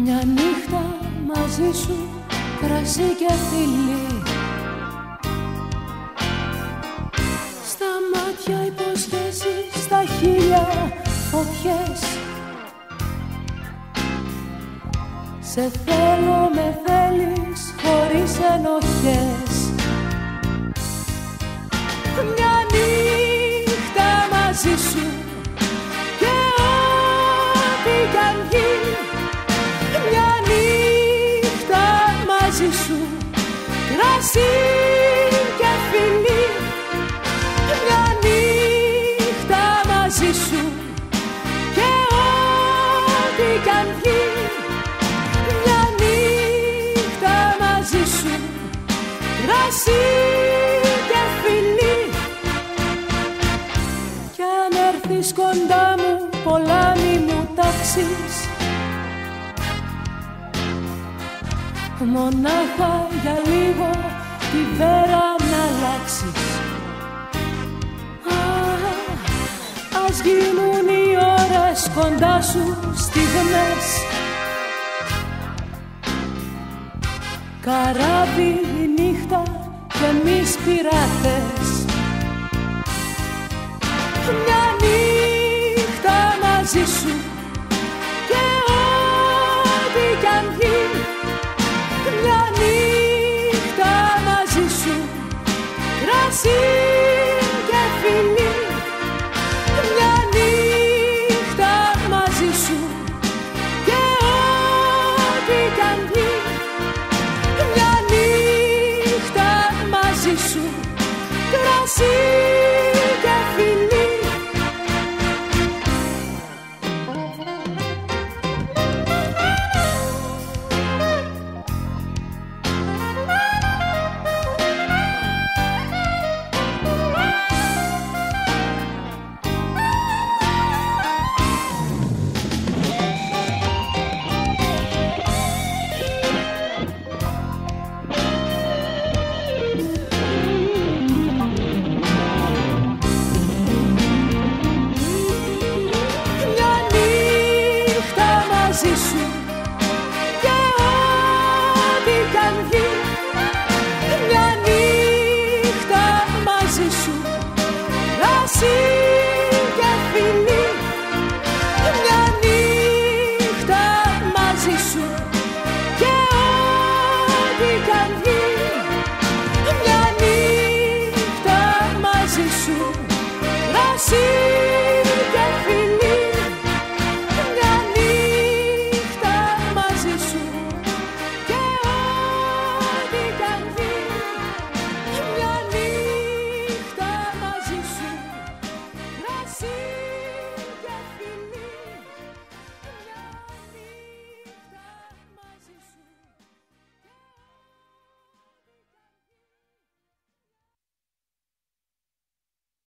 Μια νύχτα μαζί σου, κρασί και φιλί, στα μάτια υποσχέσεις, στα χείλια φωτιές. Σε θέλω, με θέλεις, χωρίς ενοχές. Μια νύχτα μαζί σου και ό,τι κι αν γίνει. Μια νύχτα μαζί σου, κρασί και φιλί. Μια νύχτα μαζί σου και ό,τι κι αν γίνει. Μια νύχτα μαζί σου, κρασί και φιλί. Κι αν έρθεις κοντά μου, πολλά μη μου τάξεις. Μονάχα για λίγο τη βέρα να αλλάξεις. Ας γίνουν οι ώρες κοντά σου στιγμές. Καράβι η νύχτα και εμείς πειράτες. Μια νύχτα μαζί σου και ό,τι κι αν γίνει. Μια νύχτα μαζί σου, κρασί και φιλί. Μια νύχτα μαζί σου και ό,τι κι αν γίνει. Μια νύχτα μαζί σου, κρασί και φιλί. Can